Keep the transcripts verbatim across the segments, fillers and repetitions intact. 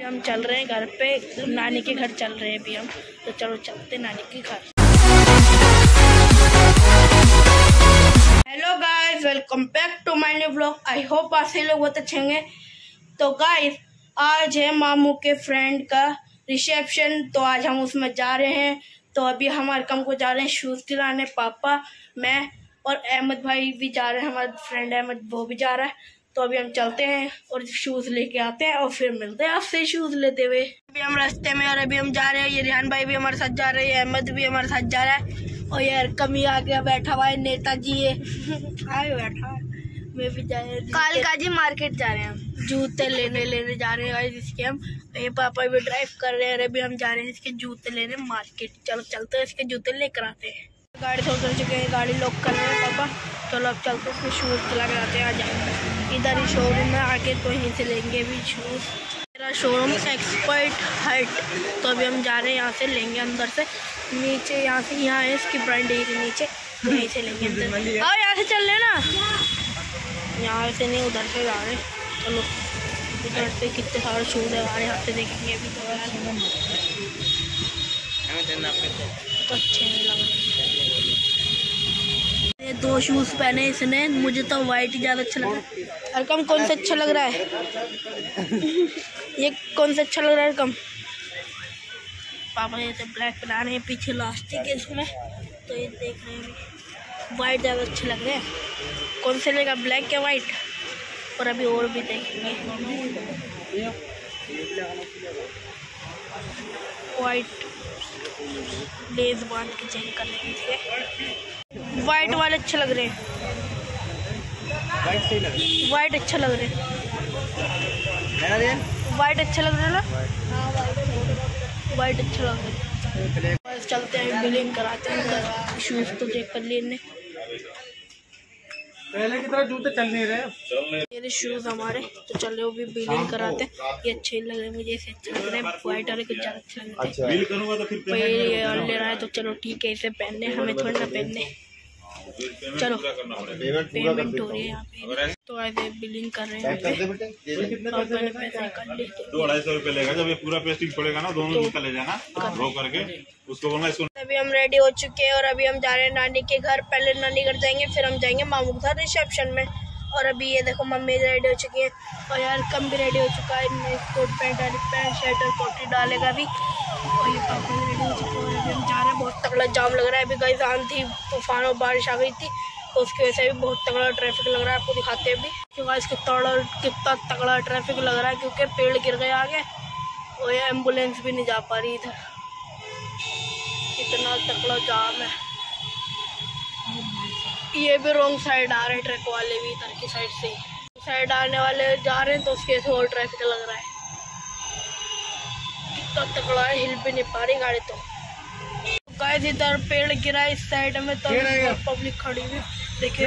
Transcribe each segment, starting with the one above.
हम चल रहे हैं घर पे, नानी के घर चल रहे हैं अभी हम, तो चलो चलते नानी के घर। Hello guys, welcome back to my new vlog. I hope आप सभी लोग बहुत अच्छे होंगे। तो गाइस, आज है मामू के फ्रेंड का रिसेप्शन, तो आज हम उसमें जा रहे हैं। तो अभी हम अरकम को जा रहे हैं शूज़ दिलाने, पापा, मैं और अहमद भाई भी जा रहे हैं, हमारा फ्रेंड अहमद वो भी जा रहा है। तो अभी हम चलते हैं और शूज़ लेके आते हैं और फिर मिलते हैं आपसे शूज़ लेते हुए। अभी हम रास्ते में और अभी हम जा रहे हैं, ये रिहान भाई भी हमारे साथ जा रहे हैं, अहमद भी हमारे साथ जा रहा है और ये अरकम ही आ गया बैठा हुआ है, नेताजी है आए बैठा है। मैं भी जा रहे हैं, कालका जी मार्केट जा रहे हैं, हम जूते लेने लेने जा रहे हैं इसके। हम ये पापा भी ड्राइव कर रहे हैं और अभी हम जा रहे हैं इसके जूते लेने मार्केट। चलो चलते हैं, इसके जूते लेकर आते हैं। गाड़ी थोड़ा कर चुके हैं, गाड़ी लॉक कर रहे हैं पापा। चलो अब चलते हैं, इसमें शूज़ दिला के आते हैं। आ जाओ, इधर ही शोरूम में आके तो यहीं से लेंगे भी शूज़। मेरा शोरूम एक्सपर्ट हट, तो अभी हम जा रहे हैं यहाँ से लेंगे अंदर से। नीचे यहाँ से यहाँ है इसकी ब्रांडी के नीचे, यहीं से लेंगे अंदर। और यहाँ से चल रहे ना, यहाँ से नहीं उधर से जा रहे। चलो उधर से कितने सारे शूज़ है हमारे यहाँ से देखेंगे अभी। तो अच्छे नहीं लग रहे। दो शूज़ पहने इसने, मुझे तो वाइट ही ज़्यादा अच्छा लग रहा है। अरकम कौन सा अच्छा लग रहा है? ये कौन सा अच्छा लग रहा है अरकम? पापा ये तो ब्लैक पहना रहे हैं, पीछे इलास्टिक है इसमें, तो ये देख रहे हैं वाइट ज़्यादा अच्छे लग रहे हैं। कौन से लेगा, ब्लैक या वाइट? और अभी और भी देखेंगे, वाइट लेस बांध के चेक कर लेंगे। वाइट वाले अच्छे लग रहे हैं, वाइट अच्छा लग रहे हैं, वाइट अच्छा लग रहा है ना, वाइट अच्छा लग रहा है। बस चलते हैं, बिलिंग कराते हैं। शूज़ तो चेक कर लिए, पहले की तरह जूते चल नहीं रहे। ये शूज़ हमारे, तो चलो भी बिलिंग कराते हैं। ये अच्छे लग रहे हैं मुझे, इसे अच्छे लग रहे हैं, वाइट वाले कुछ ज़्यादा अच्छे लग रहे हैं। बिल करूंगा तो फिर ये ले रहा है, तो चलो ठीक है, इसे पहनने, हमें थोड़ा ना पहनने। चलो पेमेंट हो रही है यहाँ पे, तो ऐसे बिलिंग कर रहे हैं। पैसे कर लेते, दो अढ़ाई सौ रुपये लेगा। जब ये पूरा पेस्टिंग पड़ेगा ना, दोनों निकल ले जाना रो करके उसको बोलना इसको। अभी हम रेडी हो चुके हैं और अभी हम जा रहे हैं नानी के घर। पहले नानी घर जाएंगे, फिर हम जाएंगे मामू के साथ रिसेप्शन में। और अभी ये देखो मम्मी रेडी हो चुकी है और यार कम भी रेडी हो चुका है, कोट पैंट पैंट शर्ट और कोटी डालेगा भी। और ये पापा भी रेडी हो चुके हैं और अभी हम जा रहे हैं। बहुत तगड़ा जाम लग रहा है, अभी गाइस आंधी तूफान और बारिश आ गई थी, तो उसकी वजह से भी बहुत तगड़ा ट्रैफिक लग रहा है। आपको दिखाते हैं अभी कि गाइस कितना कितना तगड़ा ट्रैफिक लग रहा है, क्योंकि पेड़ गिर गए आगे और ये एम्बुलेंस भी नहीं जा पा रही इधर, इतना तगड़ा जाम है। ये भी रॉन्ग साइड आ रहे हैं ट्रक वाले भी, इधर की साइड से साइड आने वाले जा रहे हैं, तो उसके से और ट्रैफिक लग रहा है। कितना तगड़ा है, हिल भी नहीं पा रही गाड़ी। तो गाइस इधर पेड़ गिरा है इस साइड में, तो पब्लिक खड़ी हुई देखिए,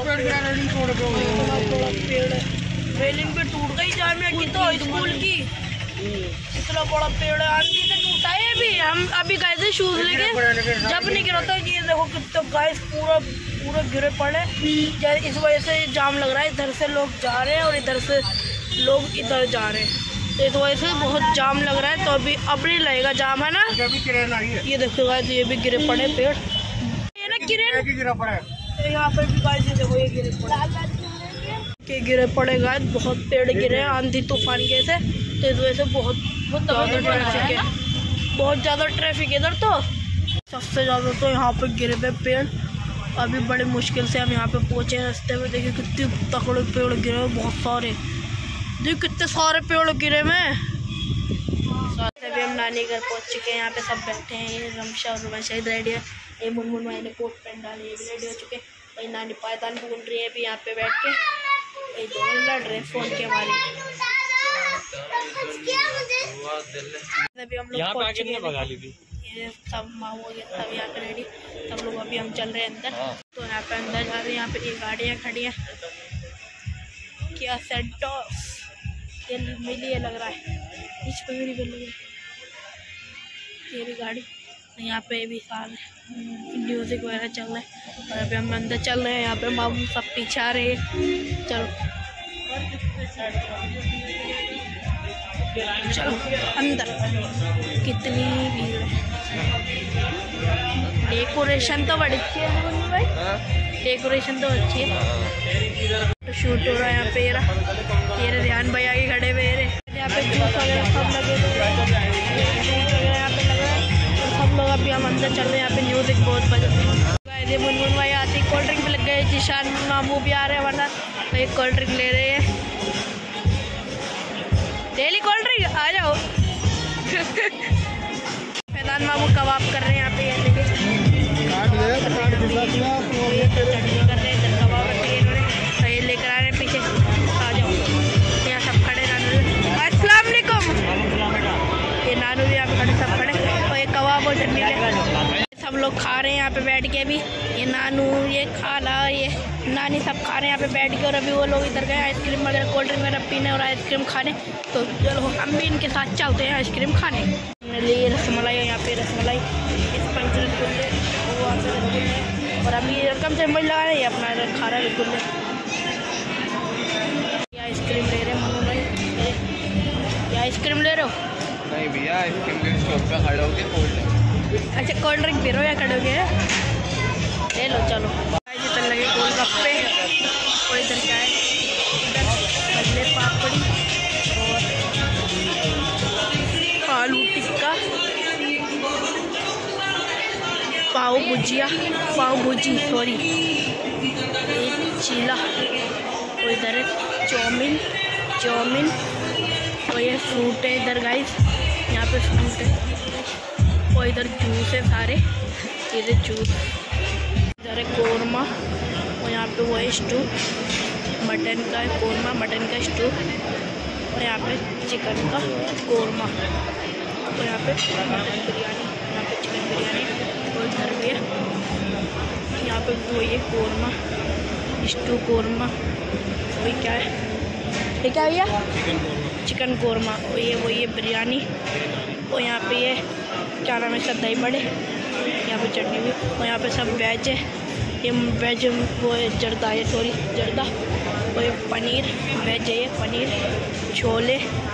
पेड़ है, रेलिंग पे टूट गई जामिया की, तो स्कूल की इतना बड़ा पेड़ है, आंधी से टूटा है। अभी हम अभी गए थे शूज़ लेके, जब नहीं गिरा था। ये देखो कितना गाइस पूरा पूरा गिरे पड़े, इस वजह से जाम लग रहा है। इधर से लोग जा रहे हैं और इधर से लोग इधर जा रहे हैं, तो इस वजह से बहुत जाम लग रहा है। तो अभी अब नहीं लगेगा जाम, है ना। ये देखो गाइस, ये भी गिरे पड़े पेड़, ये ना गिरे गिरा पड़ा है यहाँ पर भी गाइस। ये देखो ये गिरे पड़े, गिरे पड़े गाइस, बहुत पेड़ गिरे हैं आंधी तूफान के से, तो इस वजह से बहुत बहुत ज़्यादा ट्रैफिक है, बहुत ज़्यादा ट्रैफिक इधर। तो सबसे ज़्यादा तो यहाँ पे गिरे हुए पेड़। अभी बड़े मुश्किल से हम यहाँ पे पहुँचे रास्ते में, देखिए कितने तगड़े पेड़ गिरे हैं, बहुत सारे, देखिए कितने सारे पेड़ गिरे में। अभी हम नानी घर पहुँच चुके हैं, यहाँ पे सब बैठे हैं। ये रमशा और रुमशा इधर रेडी है, ये मुनमुन भाई ने कोट पैंट डाली, ये भी रेडी हो चुके हैं। वही नानी पायदान ढूंढ रही है अभी यहाँ पे बैठ के, ये दोनों लड़ रहे हैं फ़ोन के हमारे। अभी हम लोग पहुँच चुके हैं, ये सब माँ हो गया सब यहाँ पे रेडी, सब लोग अभी हम चल रहे हैं अंदर। तो यहाँ पे अंदर जा रहे हैं, यहाँ पे ये गाड़ियाँ खड़ी हैं, क्या सेंटोस ये मिली है लग रहा है, इस पे भी मिली है ये भी गाड़ी। यहाँ पे भी सारे म्यूजिक वगैरह चल रहा है और अभी हम अंदर चल रहे हैं। यहाँ पे मामू सब पीछे आ रहे हैं। चलो चलो अंदर। कितनी भीड़ है। डेकोरेशन तो बड़ी अच्छी है भाई, डेकोरेशन तो अच्छी है। तो शूट हो रहा है यहाँ पे। ये ध्यान भैया के खड़े हुए हैं यहाँ पे, जूस वगैरह सब लगे हुए यहाँ पे लगा है। और सब लोग अभी हम अंदर चल रहे हैं। यहाँ पे म्यूजिक बहुत बज रहा है। मुनमुन भाई आती कोल्ड ड्रिंक भी लग गए। जिशान मामू भी आ रहे हैं, वरना तो एक कोल्ड ड्रिंक ले रहे हैं। डेली कोल्ड ड्रिंक आ जाओ। फैजान मामू कबाब कर रहे हैं यहाँ पे। ये देखिए चटनी कर रहे हैं, इधर कबाब रखे हैं इन्होंने, तो ये लेकर आ रहे हैं पीछे। आ जाओ, यहाँ सब खड़े। नानू अस्सलाम वालेकुम। ये नानू भी यहाँ पे खड़े, सब खड़े। और ये कबाब और चटनी ले सब लोग खा रहे हैं यहाँ पे बैठ के भी। ये नानू, ये खाला, ये नानी सब खा रहे हैं यहाँ पे बैठ के। और अभी वो लोग इधर गए आइसक्रीम वगैरह कोल्ड ड्रिंक वगैरह पीने और आइसक्रीम खाने। तो चलो हम भी इनके साथ चलते हैं आइसक्रीम खाने। हमने ली रसमलाई, यहाँ पे रसमलाई, इस पंच रसगुल्ले, वो वहाँ पे रसगुल्ले। और अभी रकम से मज लगा रहे हैं अपना खा रहा है रसगुल्ले। ये आइसक्रीम ले रहे हैं मनु भाई। ये आइसक्रीम ले रहे हो? नहीं भैया, आइसक्रीम के स्टॉप पे खड़े होके कोल्ड ड्रिंक। अच्छा कोल्ड ड्रिंक पी रहे हो या खड़े हो गए? ले लो चलो। जितने लगे गोलगप्पे और इधर क्या है, इधर कल्ले पापड़ी और आलू टिक्का, पाव भुजिया, पाव भुजी सॉरी, एक चीला। और इधर है चाउमीन, चाउमीन। और ये फ्रूट है इधर गाइस, यहाँ पे फ्रूट है। और इधर जूस है सारे, इधर जूस। इधर है कोरमा। और यहाँ पे वो है स्टू, मटन का है कोरमा, मटन का स्टू। और यहाँ पे चिकन का कोरमा। और यहाँ पे मटन बिरयानी, यहाँ पे चिकन बिरयानी। और इधर भी है यहाँ पे वो ये कोरमा, स्टू कोरमा। वही क्या है, ये क्या भैया? चिकन कोरमा। और ये वो ये बिरयानी। और यहाँ पे ये क्या नाम है इसका, दही बड़े। यहाँ पे चटनी भी। और यहाँ पे सब वेज है। ये वेज वो है जर्दा है, सॉरी जर्दा। और ये पनीर वेज है, ये पनीर, छोले,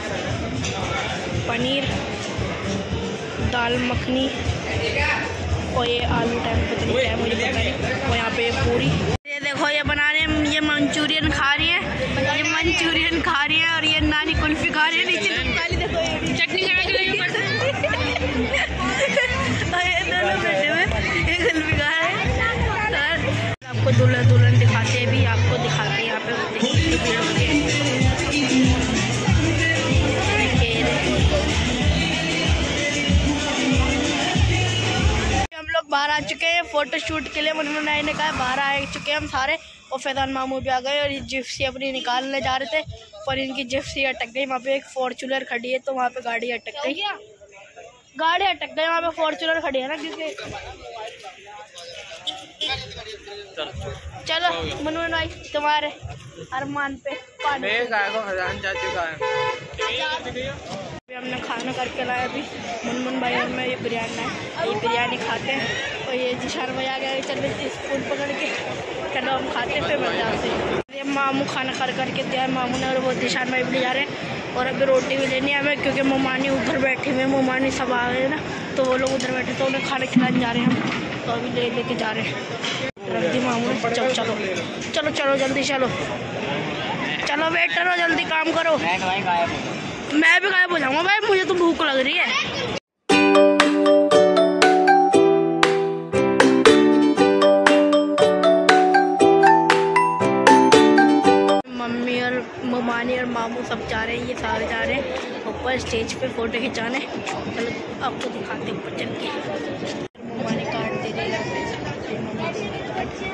पनीर, दाल मखनी। और ये आलू टाइम पता नहीं क्या है, मुझे पता नहीं। और यहाँ पे पूरी। ये देखो ये बना रहे हैं, ये मंचूरियन खा रही है, ये मंचूरियन खा रही है। और ये नानी कुल्फी खा रही है। नीचे देखो चटनी लगा के लगी पड़ता है। दोनों बैठे हुए ये कुल्फी खा रहे हैं। आपको दुल्हन दुल्हन दिखाते हैं भी, आपको दिखाते हैं यहाँ पे भीड़ होती है। हम लोग बाहर आ चुके हैं फोटो शूट के लिए। मनमोहन भाई ने कहा बाहर आ चुके हैं हम सारे। और फैजान मामू भी आ गए। और ये जिप्सी अपनी निकालने जा रहे थे, पर इनकी जिप्सी अटक गई। वहाँ पे एक फॉर्चूनर खड़ी है, तो वहाँ पे गाड़ी अटक गई, गाड़ी अटक गई। वहाँ पे फॉर्चूनर खड़ी है ना, क्योंकि चलो मनमोहन भाई तुम्हारे अरमान पे पानी। हमने खाना करके लाया अभी मनमोहन भाई और मैं। ये बिरयानी है, ये बिरयानी खाते हैं। और ये जिशान भाई आ गया, चल स्पून पकड़ के चलो हम खाते फिर बन जाते। ये मामू खाना कर करके दिया मामू ने, और वो जिशान भाई भी जा रहे हैं। और अभी रोटी भी लेनी है हमें, क्योंकि मोमानी उधर बैठे हुए, मोमानी सब आ गए ना, तो वो लोग उधर बैठे, तो उन्हें खाना खिलाने जा रहे हैं हम। तो अभी ले लेके जा रहे हैं रद्दी मामू। चलो चलो चलो चलो जल्दी चलो चलो, वेट करो जल्दी काम करो। मैं भी गायब हो जाऊंगा भाई, मुझे तो भूख लग रही है। मम्मी और ममानी और मामू सब जा रहे हैं, ये सारे जा रहे हैं ऊपर स्टेज पे फोटो खिंचाने। चलो आपको दिखाते हैं ऊपर चल के। ममानी कार्ड दे रही है, मम्मी दे रही कार्ड।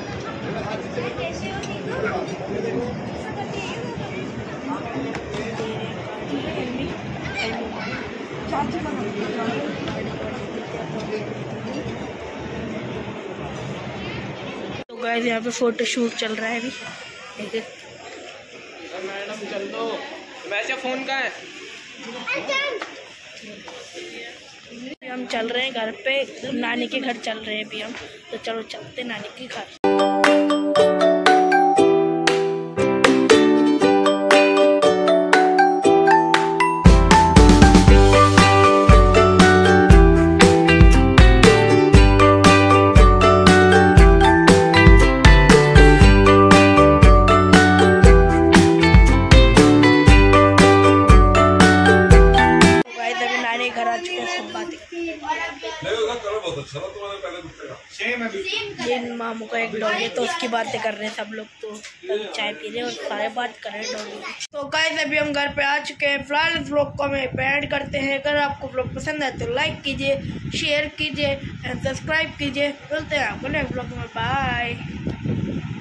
तो गाइस यहाँ पे फोटो शूट चल रहा है अभी, देखिए। मैडम चल दो, वैसे फोन का है। हम चल रहे हैं घर पे, नानी के घर चल रहे हैं अभी हम। तो चलो चलते नानी के घर। जिन मामू का एक डॉग है तो उसकी बातें कर रहे हैं सब लोग। तो अभी चाय पी रहे हैं और सारे बात कर रहे हैं डॉग की। तो गाइस अभी हम घर पे आ चुके हैं। फिलहाल इस ब्लॉग को हमें एंड करते हैं। अगर आपको ब्लॉग पसंद आए तो लाइक कीजिए, शेयर कीजिए एंड सब्सक्राइब कीजिए। मिलते हैं आपको नेक्स्ट ब्लॉग में। बाय।